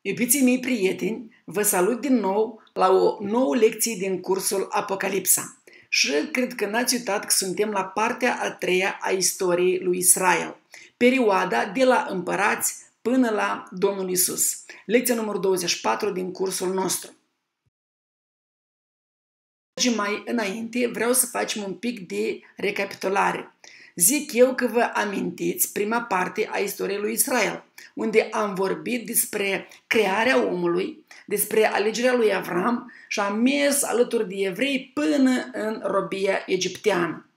Iubiții mei prieteni, vă salut din nou la o nouă lecție din cursul Apocalipsa. Și cred că n-ați uitat că suntem la partea a treia a istoriei lui Israel, perioada de la împărați până la Domnul Isus. Lecția numărul 24 din cursul nostru. Mai înainte vreau să facem un pic de recapitulare. Zic eu că vă amintiți prima parte a istoriei lui Israel, unde am vorbit despre crearea omului, despre alegerea lui Avram și am mers alături de evrei până în robia egipteană.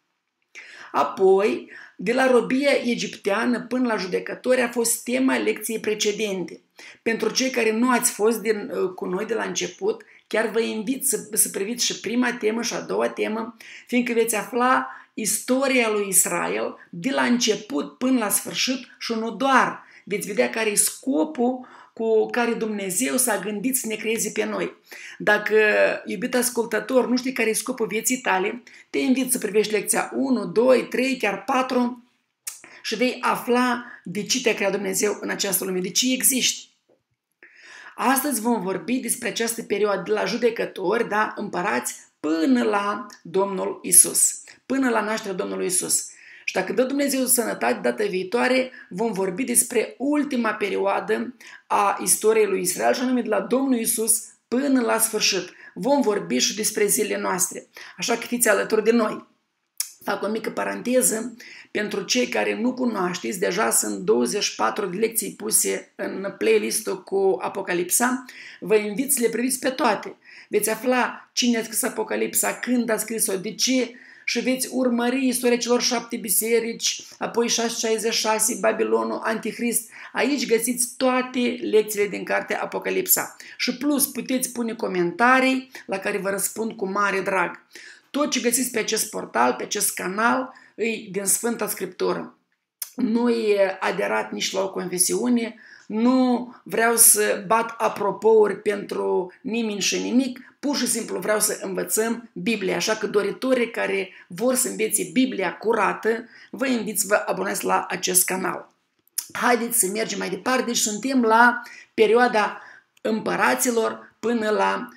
Apoi, de la robia egipteană până la judecători a fost tema lecției precedente. Pentru cei care nu ați fost cu noi de la început, chiar vă invit să priviți și prima temă și a doua temă, fiindcă veți afla istoria lui Israel de la început până la sfârșit și nu doar. Veți vedea care e scopul cu care Dumnezeu s-a gândit să ne creeze pe noi. Dacă, iubit ascultător, nu știi care e scopul vieții tale, te invit să privești lecția 1, 2, 3, chiar 4 și vei afla de ce te-a creat Dumnezeu în această lume, de ce existi. Astăzi vom vorbi despre această perioadă de la judecători, da, împărați, până la Domnul Isus, până la nașterea Domnului Isus. Și dacă dă Dumnezeu sănătate, data viitoare vom vorbi despre ultima perioadă a istoriei lui Israel, și anume de la Domnul Isus până la sfârșit. Vom vorbi și despre zilele noastre, așa că fiți alături de noi. Fac o mică paranteză, pentru cei care nu cunoașteți, deja sunt 24 de lecții puse în playlist-ul cu Apocalipsa, vă invit să le priviți pe toate. Veți afla cine a scris Apocalipsa, când a scris-o, de ce, și veți urmări istoria celor 7 biserici, apoi 666, Babilonul, Antichrist. Aici găsiți toate lecțiile din cartea Apocalipsa. Și plus puteți pune comentarii la care vă răspund cu mare drag. Tot ce găsiți pe acest portal, pe acest canal, e din Sfânta Scriptură. Nu e aderat nici la o confesiune, nu vreau să bat apropouri pentru nimeni și nimic, pur și simplu vreau să învățăm Biblia, așa că doritorii care vor să învețe Biblia curată, vă invit să vă abonați la acest canal. Haideți să mergem mai departe, deci suntem la perioada împăraților până la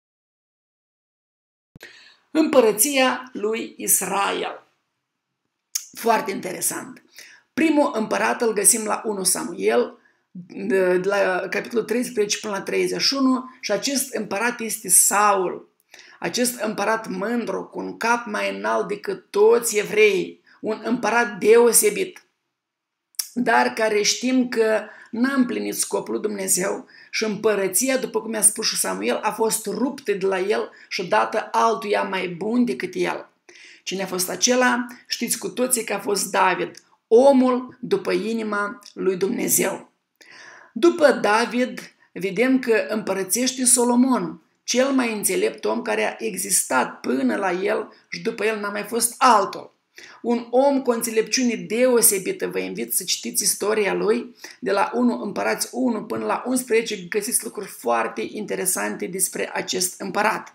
împărăția lui Israel. Foarte interesant. Primul împărat îl găsim la 1 Samuel, de la capitolul 13 până la 31, și acest împărat este Saul. Acest împărat mândru, cu un cap mai înalt decât toți evreii, un împărat deosebit, dar care știm că n-a împlinit scopul lui Dumnezeu și împărăția, după cum i-a spus și Samuel, a fost ruptă de la el și dată altuia mai bun decât el. Cine a fost acela? Știți cu toții că a fost David, omul după inima lui Dumnezeu. După David, vedem că împărățește Solomon, cel mai înțelept om care a existat până la el și după el n-a mai fost altul. Un om cu o înțelepciune deosebită, vă invit să citiți istoria lui, de la 1 Împărați 1 până la 11, găsiți lucruri foarte interesante despre acest împărat.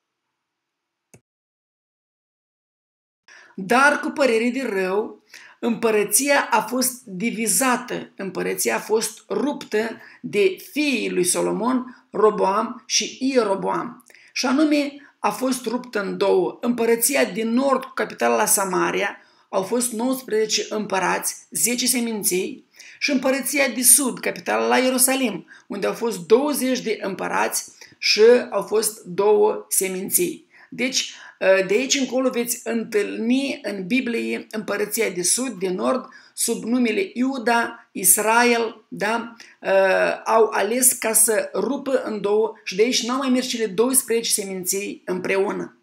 Dar cu părere de rău, împărăția a fost divizată, împărăția a fost ruptă de fiii lui Solomon, Roboam și Ieroboam. Și anume, a fost ruptă în două. Împărăția din nord, cu capitala la Samaria, au fost 19 împărați, 10 seminții, și împărăția de sud, capitala la Ierusalim, unde au fost 20 de împărați și au fost 2 seminții. Deci, de aici încolo veți întâlni în Biblie împărăția de sud, de nord, sub numele Iuda, Israel, da? Au ales ca să rupă în două și de aici n-au mai mers cele 12 seminții împreună.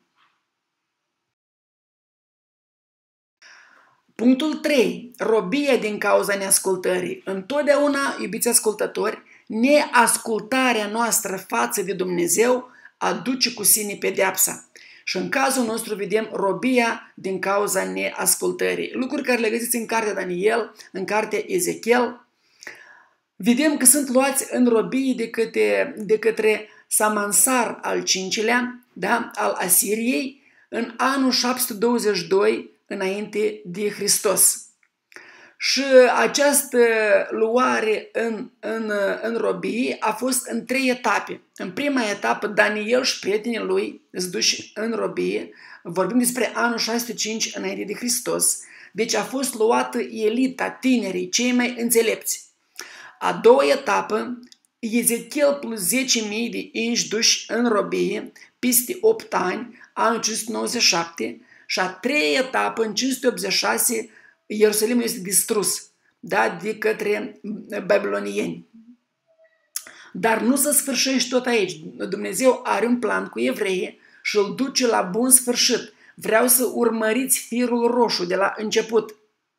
Punctul 3. Robia din cauza neascultării. Întotdeauna, iubiți ascultători, neascultarea noastră față de Dumnezeu aduce cu sine pedeapsa. Și în cazul nostru vedem robia din cauza neascultării. Lucruri care le găsiți în cartea Daniel, în cartea Ezechiel. Vedem că sunt luați în robie de către Samansar al V-lea, da, al Asiriei, în anul 722 înainte de Hristos. Și această luare în robie a fost în 3 etape. În prima etapă, Daniel și prietenii lui sunt duși în robie. Vorbim despre anul 605 înainte de Hristos. Deci a fost luată elita, tinerii, cei mai înțelepți. A doua etapă, Ezechiel plus 10.000 de inși duși în robie peste 8 ani, anul 597. Și a treia etapă, în 586, Ierusalimul este distrus, da, de către babilonieni. Dar nu se sfârșește tot aici. Dumnezeu are un plan cu evreii și îl duce la bun sfârșit. Vreau să urmăriți firul roșu de la început.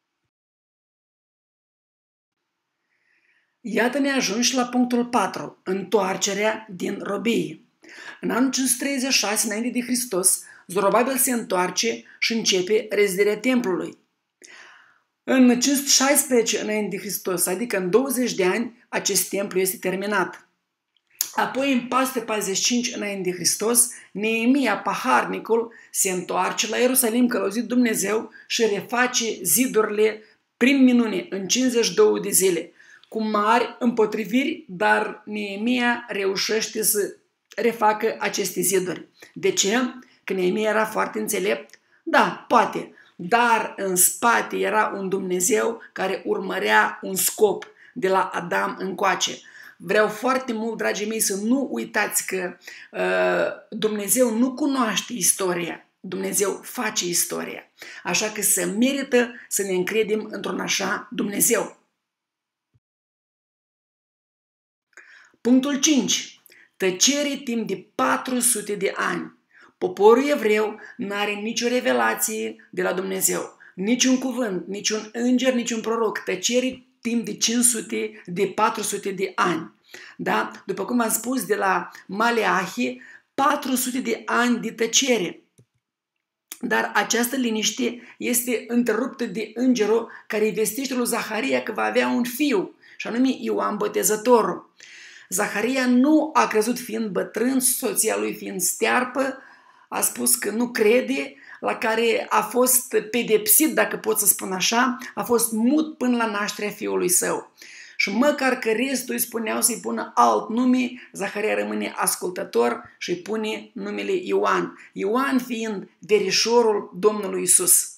Iată ne ajungi la punctul 4, întoarcerea din robie. În anul 536 înainte de Hristos, Zorobabil se întoarce și începe reziderea templului. În 516 înainte de Hristos, adică în 20 de ani, acest templu este terminat. Apoi, în 445 înainte de Hristos, Neemia paharnicul se întoarce la Ierusalim călăuzit Dumnezeu și reface zidurile prin minune în 52 de zile, cu mari împotriviri, dar Neemia reușește să refacă aceste ziduri. De ce? Că Neemia era foarte înțelept? Da, poate, dar în spate era un Dumnezeu care urmărea un scop de la Adam încoace. Vreau foarte mult, dragii mei, să nu uitați că Dumnezeu nu cunoaște istoria, Dumnezeu face istoria. Așa că se merită să ne încredem într-un așa Dumnezeu. Punctul 5. Tăcere timp de 400 de ani. Poporul evreu nu are nicio revelație de la Dumnezeu, niciun cuvânt, niciun înger, niciun proroc. Tăcere timp de 400 de ani. Da? După cum am spus, de la Maleahi, 400 de ani de tăcere. Dar această liniște este întreruptă de îngerul care îi vestește lui Zaharia că va avea un fiu, și anume Ioan Botezătorul. Zaharia nu a crezut fiind bătrân, soția lui fiind stearpă, a spus că nu crede, la care a fost pedepsit, dacă pot să spun așa, a fost mut până la nașterea fiului său. Și măcar că restul îi spuneau să-i pună alt nume, Zaharia rămâne ascultător și îi pune numele Ioan. Ioan fiind verișorul Domnului Iisus.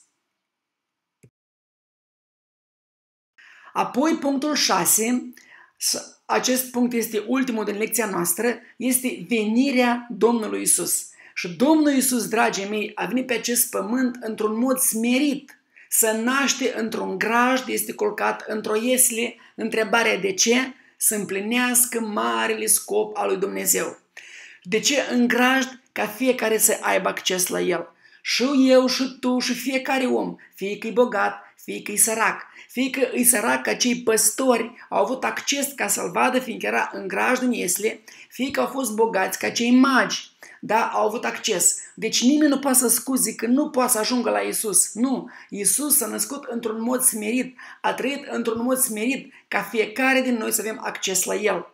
Apoi punctul 6, acest punct este ultimul din lecția noastră, este venirea Domnului Iisus. Și Domnul Iisus, dragii mei, a venit pe acest pământ într-un mod smerit. Să naște într-un grajd, este culcat într-o iesle. Întrebarea de ce? Să împlinească marele scop al lui Dumnezeu. De ce în grajd? Ca fiecare să aibă acces la el. Și eu, și tu, și fiecare om, fie că e bogat, fie că e sărac. Fie că e sărac, ca cei păstori au avut acces ca să-l vadă, fiindcă era în grajd în iesle, fie că au fost bogați, ca cei magi. Da, au avut acces. Deci nimeni nu poate să scuze că nu poate să ajungă la Iisus. Nu, Iisus s-a născut într-un mod smerit, a trăit într-un mod smerit, ca fiecare din noi să avem acces la El.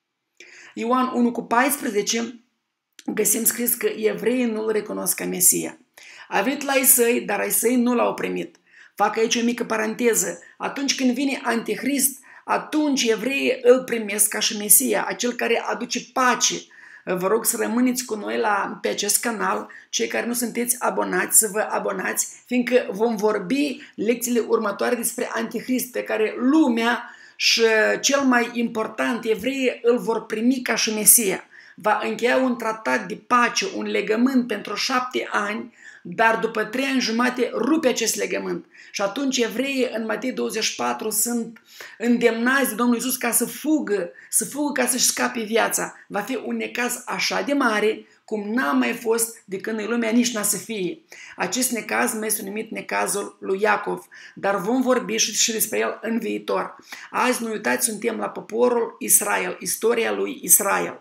Ioan 1,14 găsim scris că evreii nu-L recunosc ca Mesia. A venit la ei săi, dar ai săi nu L-au primit. Fac aici o mică paranteză. Atunci când vine Antichrist, atunci evreii îl primesc ca și Mesia, acel care aduce pace. Vă rog să rămâneți cu noi pe acest canal, cei care nu sunteți abonați, să vă abonați, fiindcă vom vorbi lecțiile următoare despre Antichrist, pe care lumea și cel mai important, evreii îl vor primi ca și Mesia. Va încheia un tratat de pace, un legământ pentru 7 ani, dar după 3 ani jumate rupe acest legământ. Și atunci evreii în Matei 24 sunt îndemnați de Domnul Iisus ca să fugă ca să-și scape viața. Va fi un necaz așa de mare cum n-a mai fost de când în lumea nici n-a să fie. Acest necaz mai este numit necazul lui Iacov, dar vom vorbi și despre el în viitor. Azi, nu uitați, suntem la poporul Israel, istoria lui Israel.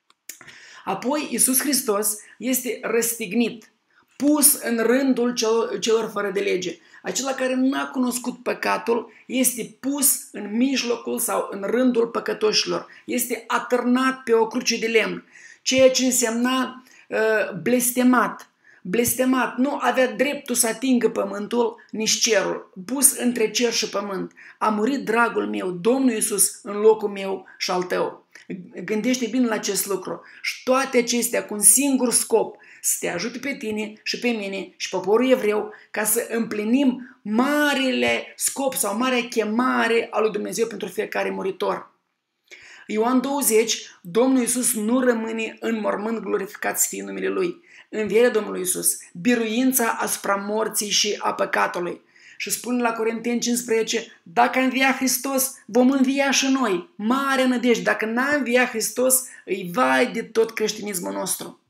Apoi Iisus Hristos este răstignit, pus în rândul celor fără de lege. Acela care n-a cunoscut păcatul este pus în mijlocul sau în rândul păcătoșilor. Este atârnat pe o cruce de lemn, ceea ce însemna blestemat, blestemat, nu avea dreptul să atingă pământul, nici cerul, pus între cer și pământ. A murit dragul meu, Domnul Iisus, în locul meu și al tău. Gândește bine la acest lucru. Și toate acestea cu un singur scop, să te ajute pe tine și pe mine și poporul evreu ca să împlinim marile scop sau marea chemare a lui Dumnezeu pentru fiecare muritor. Ioan 20, Domnul Iisus nu rămâne în mormânt, glorificat să fie numele Lui. Învierea Domnului Iisus, biruința asupra morții și a păcatului. Și spune la Corinteni 15, dacă a înviat Hristos, vom învia și noi. Mare nădejde, dacă n-a înviat Hristos, îi vai de tot creștinismul nostru.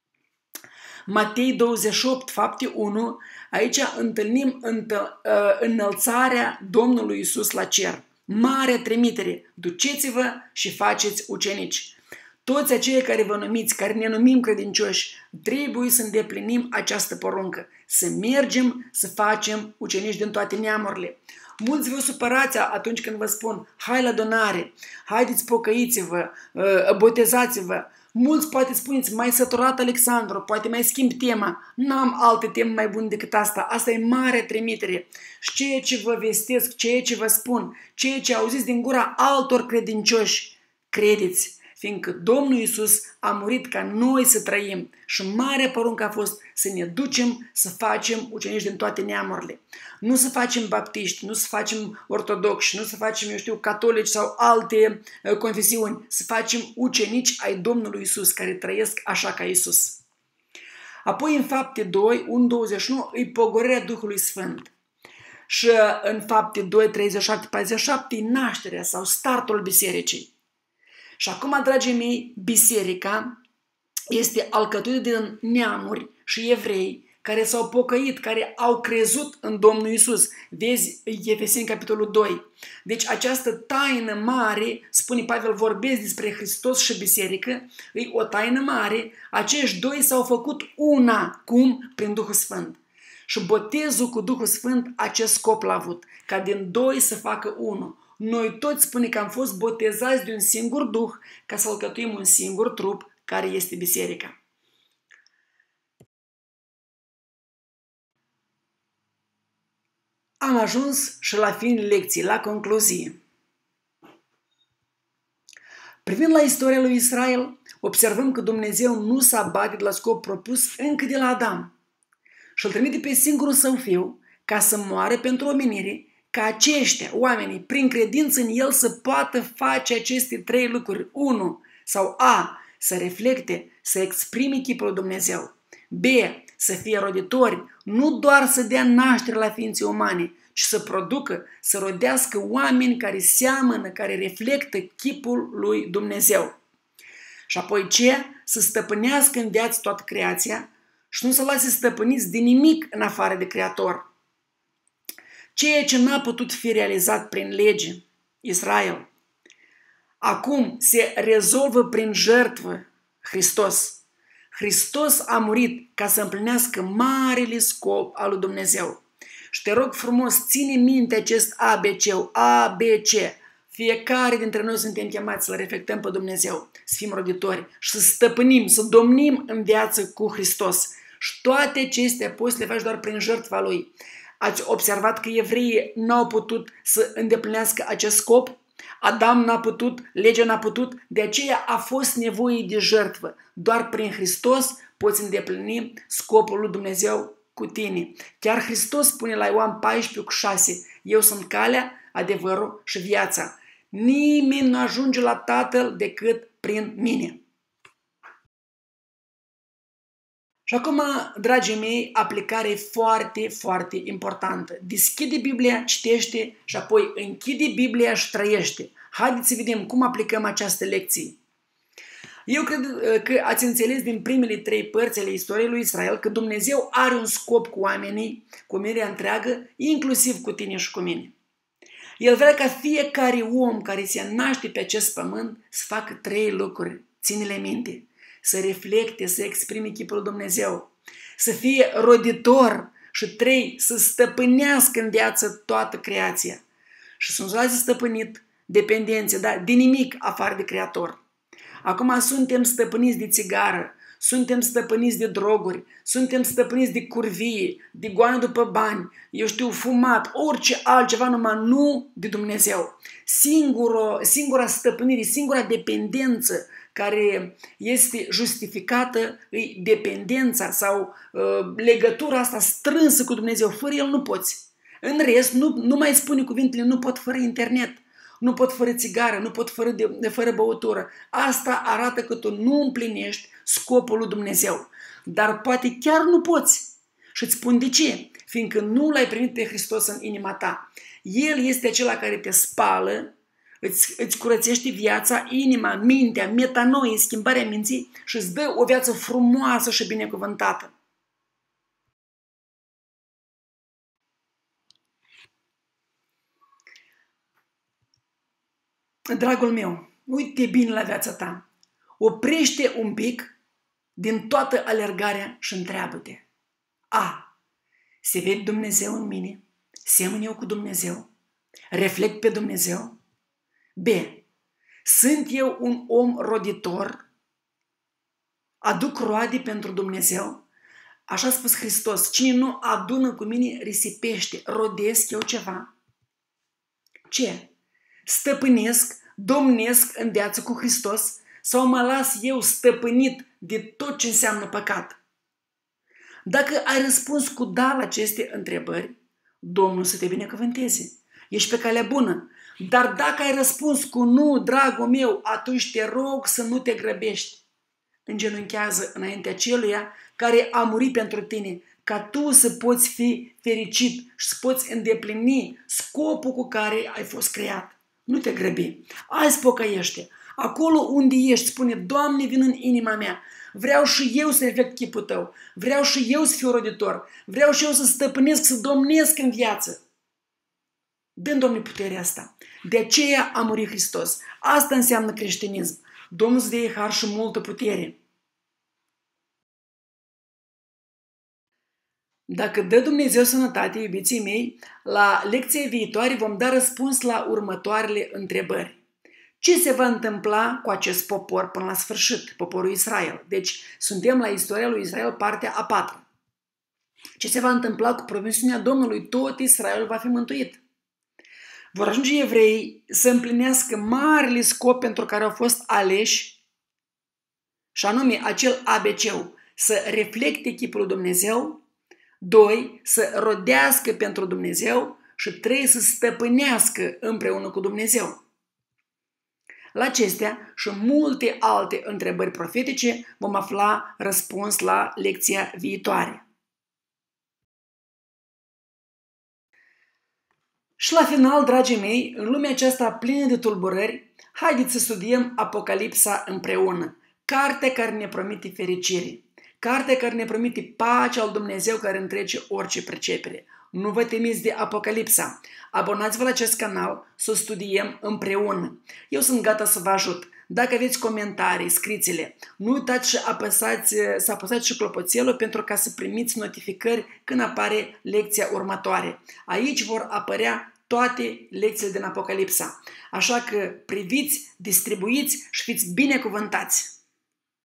Matei 28, fapte 1, aici întâlnim înălțarea Domnului Iisus la cer. Mare trimitere, duceți-vă și faceți ucenici. Toți aceia care vă numiți, care ne numim credincioși, trebuie să îndeplinim această poruncă, să mergem să facem ucenici din toate neamurile. Mulți vă supărați atunci când vă spun, hai la adunare, haideți pocăiți-vă, botezați-vă. Mulți poate spuneți, mai săturat Alexandru, poate mai schimb tema, n-am alte teme mai bune decât asta, asta e mare trimitere. Și ceea ce vă vestesc, ceea ce vă spun, ceea ce auziți din gura altor credincioși, credeți, fiindcă Domnul Iisus a murit ca noi să trăim și marea poruncă a fost să ne ducem să facem ucenici din toate neamurile. Nu să facem baptiști, nu să facem ortodoxi, nu să facem, eu știu, catolici sau alte confesiuni, să facem ucenici ai Domnului Iisus care trăiesc așa ca Iisus. Apoi în fapte 2, 1-21, îi pogorârea Duhului Sfânt. Și în fapte 2, 37-47, nașterea sau startul bisericii. Și acum, dragii mei, biserica este alcătuită din neamuri și evrei care s-au pocăit, care au crezut în Domnul Iisus. Vezi Efeseni capitolul 2. Deci această taină mare, spune Pavel, vorbesc despre Hristos și biserică, e o taină mare, acești doi s-au făcut una, cum? Prin Duhul Sfânt. Și botezul cu Duhul Sfânt acest scop l-a avut, ca din doi să facă unul. Noi toți spune că am fost botezați de un singur Duh ca să alcătuim un singur trup care este biserica. Am ajuns și la finul lecției, la concluzie. Privind la istoria lui Israel, observăm că Dumnezeu nu s-a abatit la scop propus încă de la Adam și îl trimite pe singurul său fiu ca să moară pentru omenire, ca aceștia, oamenii, prin credință în el să poată face aceste trei lucruri. 1. Sau A. Să reflecte, să exprime chipul lui Dumnezeu. B. Să fie roditori, nu doar să dea naștere la ființe umane, ci să producă, să rodească oameni care seamănă, care reflectă chipul lui Dumnezeu. Și apoi ce? Să stăpânească în viață toată creația și nu să lase stăpâniți de nimic în afară de Creator. Ceea ce n-a putut fi realizat prin lege, Israel, acum se rezolvă prin jertfă, Hristos. Hristos a murit ca să împlinească marele scop al lui Dumnezeu. Și te rog frumos, ține minte acest ABC, ABC. Fiecare dintre noi suntem chemați să-L reflectăm pe Dumnezeu, să fim roditori și să stăpânim, să domnim în viață cu Hristos. Și toate acestea poți să le faci doar prin jertfa Lui. Ați observat că evreii n-au putut să îndeplinească acest scop? Adam n-a putut, legea n-a putut, de aceea a fost nevoie de jertfă. Doar prin Hristos poți îndeplini scopul lui Dumnezeu cu tine. Chiar Hristos spune la Ioan 14:6, eu sunt calea, adevărul și viața. Nimeni nu ajunge la Tatăl decât prin mine. Și acum, dragii mei, aplicarea e foarte, foarte importantă. Deschide Biblia, citește și apoi închide Biblia și trăiește. Haideți să vedem cum aplicăm această lecție. Eu cred că ați înțeles din primele 3 părți ale istoriei lui Israel că Dumnezeu are un scop cu oamenii, cu omenirea întreagă, inclusiv cu tine și cu mine. El vrea ca fiecare om care se naște pe acest pământ să facă 3 lucruri. Ține-le minte. Să reflecte, să exprime chipul lui Dumnezeu, să fie roditor și 3, să stăpânească în viață toată creația și să nu lase stăpânit dependențe, dar de nimic afară de Creator. Acum suntem stăpâniți de țigară suntem stăpâniți de droguri, suntem stăpâniți de curvie, de goană după bani, eu știu, fumat, orice altceva, numai nu de Dumnezeu. Singura stăpânire, singura dependență care este justificată e dependența sau legătura asta strânsă cu Dumnezeu. Fără El nu poți. În rest, nu mai spune cuvintele, nu pot fără internet, nu pot fără țigară, nu pot fără băutură. Asta arată că tu nu împlinești scopul lui Dumnezeu. Dar poate chiar nu poți. Și îți spun de ce. Fiindcă nu l-ai primit pe Hristos în inima ta. El este acela care te spală, îți curățește viața, inima, mintea, metanoie, schimbarea minții și îți dă o viață frumoasă și binecuvântată. Dragul meu, uite bine la viața ta. Oprește un pic din toată alergarea și întreabă-te. A. Se vede Dumnezeu în mine? Semăn eu cu Dumnezeu? Reflect pe Dumnezeu? B. Sunt eu un om roditor? Aduc roade pentru Dumnezeu? Așa a spus Hristos, cine nu adună cu mine risipește, rodesc eu ceva? Ce? Stăpânesc, domnesc în viață cu Hristos sau mă las eu stăpânit de tot ce înseamnă păcat? Dacă ai răspuns cu da la aceste întrebări, Domnul să te binecuvânteze. Ești pe calea bună. Dar dacă ai răspuns cu nu, dragul meu, atunci te rog să nu te grăbești. Îngenunchează înaintea celuia care a murit pentru tine, ca tu să poți fi fericit și să poți îndeplini scopul cu care ai fost creat. Nu te grăbi. Azi pocăiește. Acolo unde ești, spune, Doamne, vin în inima mea. Vreau și eu să reflect chipul tău. Vreau și eu să fiu roditor. Vreau și eu să stăpânesc, să domnesc în viață. Dă-mi, Doamne, puterea asta. De aceea a murit Hristos. Asta înseamnă creștinism. Domnul să dea har și multă putere. Dacă dă Dumnezeu sănătate, iubiții mei, la lecția viitoare vom da răspuns la următoarele întrebări. Ce se va întâmpla cu acest popor până la sfârșit, poporul Israel? Deci, suntem la istoria lui Israel, partea a patra. Ce se va întâmpla cu promisiunea Domnului? Tot Israel va fi mântuit. Vor ajunge evrei să împlinească marele scop pentru care au fost aleși, și anume acel ABC-ul, să reflecte chipul lui Dumnezeu, 2. Să rodească pentru Dumnezeu și 3. Să stăpânească împreună cu Dumnezeu. La acestea și multe alte întrebări profetice vom afla răspuns la lecția viitoare. Și la final, dragii mei, în lumea aceasta plină de tulburări, haideți să studiem Apocalipsa împreună, cartea care ne promite fericire, cartea care ne promite pacea al Dumnezeu care întrece orice pricepere. Nu vă temiți de Apocalipsa. Abonați-vă la acest canal să o studiem împreună. Eu sunt gata să vă ajut. Dacă aveți comentarii, scriți-le. Nu uitați să apăsați și clopoțelul pentru ca să primiți notificări când apare lecția următoare. Aici vor apărea toate lecțiile din Apocalipsa. Așa că priviți, distribuiți și fiți binecuvântați!